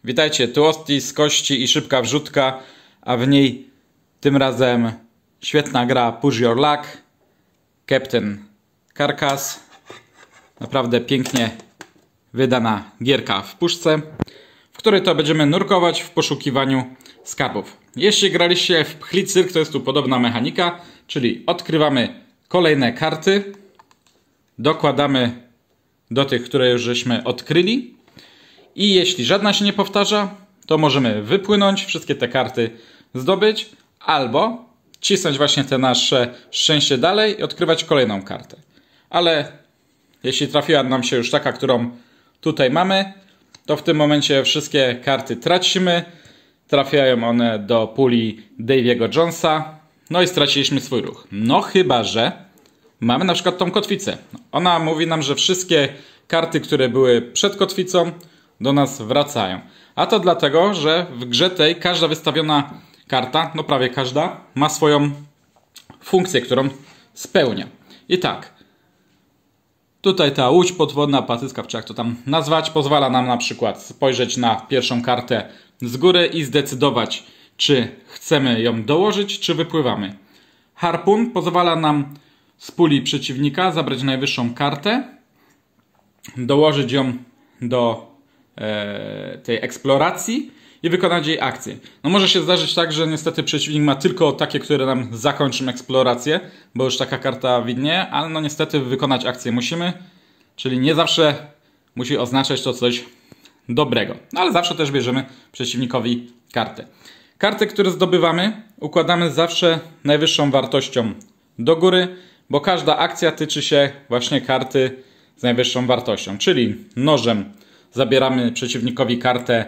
Witajcie, tu Osti z kości i szybka wrzutka, a w niej tym razem świetna gra Push Your Luck, Captain Carcass. Naprawdę pięknie wydana gierka w puszce, w której to będziemy nurkować w poszukiwaniu skarbów. Jeśli graliście w Pchli Cyrk, to jest tu podobna mechanika, czyli odkrywamy kolejne karty, dokładamy do tych, które już żeśmy odkryli i jeśli żadna się nie powtarza, to możemy wypłynąć, wszystkie te karty zdobyć albo cisnąć właśnie te nasze szczęście dalej i odkrywać kolejną kartę. Ale jeśli trafiła nam się już taka, którą tutaj mamy, to w tym momencie wszystkie karty tracimy. Trafiają one do puli Davy'ego Jonesa. No i straciliśmy swój ruch. No chyba że mamy na przykład tą kotwicę. Ona mówi nam, że wszystkie karty, które były przed kotwicą, do nas wracają. A to dlatego, że w grze tej każda wystawiona karta, no prawie każda, ma swoją funkcję, którą spełnia. I tak, tutaj ta łódź podwodna, patyska, czy jak to tam nazwać, pozwala nam na przykład spojrzeć na pierwszą kartę z góry i zdecydować, czy chcemy ją dołożyć, czy wypływamy. Harpun pozwala nam z puli przeciwnika zabrać najwyższą kartę, dołożyć ją do tej eksploracji i wykonać jej akcję. No może się zdarzyć tak, że niestety przeciwnik ma tylko takie, które nam zakończą eksplorację, bo już taka karta widnieje, ale no niestety wykonać akcję musimy, czyli nie zawsze musi oznaczać to coś dobrego. No ale zawsze też bierzemy przeciwnikowi kartę. Karty, które zdobywamy, układamy zawsze najwyższą wartością do góry, bo każda akcja tyczy się właśnie karty z najwyższą wartością, czyli nożem zabieramy przeciwnikowi kartę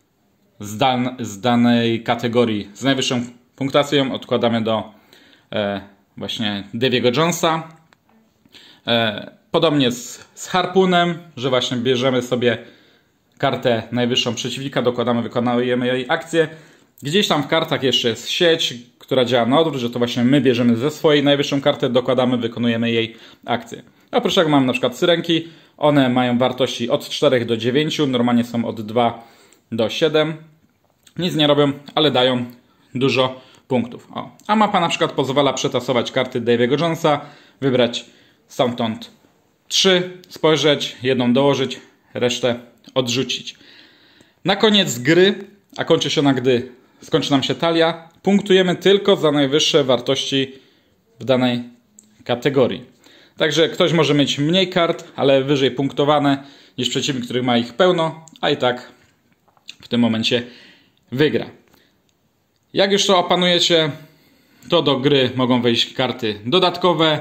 z danej kategorii z najwyższą punktacją, odkładamy do właśnie Davy'ego Jonesa. Podobnie z harpunem, że właśnie bierzemy sobie kartę najwyższą przeciwnika, dokładamy, wykonujemy jej akcję. Gdzieś tam w kartach jeszcze jest sieć, która działa na odwrót, że to właśnie my bierzemy ze swojej najwyższą kartę, dokładamy, wykonujemy jej akcję. Oprócz tego mam na przykład syrenki, one mają wartości od 4 do 9, normalnie są od 2 do 7. Nic nie robią, ale dają dużo punktów. A mapa na przykład pozwala przetasować karty Davy'ego Jonesa, wybrać stamtąd 3, spojrzeć, jedną dołożyć, resztę odrzucić. Na koniec gry, a kończy się ona, gdy skończy nam się talia, punktujemy tylko za najwyższe wartości w danej kategorii. Także ktoś może mieć mniej kart, ale wyżej punktowane niż przeciwnik, który ma ich pełno, a i tak w tym momencie wygra. Jak już to opanujecie, to do gry mogą wejść karty dodatkowe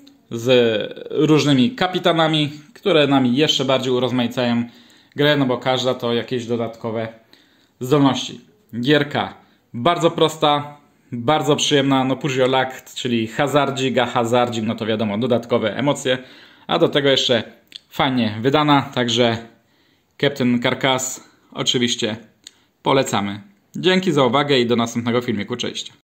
z różnymi kapitanami, które nam jeszcze bardziej urozmaicają grę, no bo każda to jakieś dodatkowe zdolności. Gierka bardzo prosta, bardzo przyjemna, no Push Your Luck, czyli hazardzik, a hazardzik, no to wiadomo, dodatkowe emocje, a do tego jeszcze fajnie wydana, także Captain Carcass oczywiście polecamy. Dzięki za uwagę i do następnego filmiku, cześć.